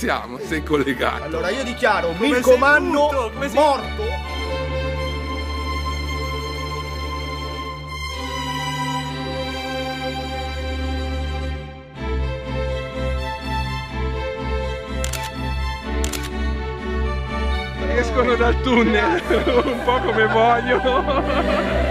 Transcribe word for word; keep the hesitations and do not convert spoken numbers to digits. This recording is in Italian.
siamo? Sei collegato. Allora io dichiaro Mirko Manno morto. Escono dal tunnel un po' come vogliono.